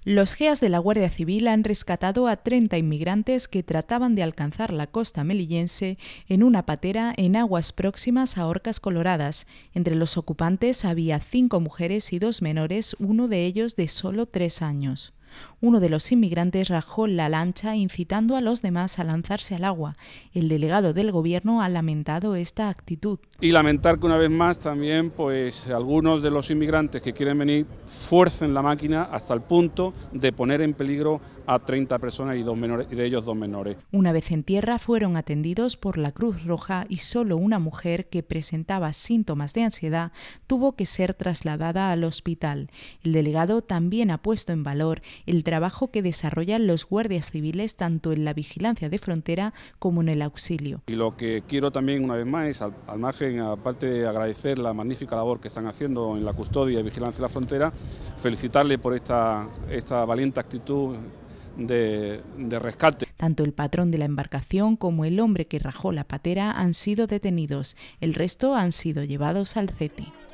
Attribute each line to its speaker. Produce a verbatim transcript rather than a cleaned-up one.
Speaker 1: Los G E As de la Guardia Civil han rescatado a treinta inmigrantes que trataban de alcanzar la costa melillense en una patera en aguas próximas a Orcas Coloradas. Entre los ocupantes había cinco mujeres y dos menores, uno de ellos de solo tres años. Uno de los inmigrantes rajó la lancha incitando a los demás a lanzarse al agua. El delegado del Gobierno ha lamentado esta actitud.
Speaker 2: Y lamentar que una vez más también pues algunos de los inmigrantes que quieren venir fuercen la máquina hasta el punto de poner en peligro a treinta personas y, dos menores, y de ellos dos menores.
Speaker 1: Una vez en tierra fueron atendidos por la Cruz Roja y solo una mujer que presentaba síntomas de ansiedad tuvo que ser trasladada al hospital. El delegado también ha puesto en valor el trabajo que desarrollan los guardias civiles tanto en la vigilancia de frontera como en el auxilio.
Speaker 2: Y lo que quiero también una vez más es, al, al margen, aparte de agradecer la magnífica labor que están haciendo en la custodia y vigilancia de la frontera, felicitarle por esta, esta valiente actitud de, de rescate.
Speaker 1: Tanto el patrón de la embarcación como el hombre que rajó la patera han sido detenidos. El resto han sido llevados al C E T I.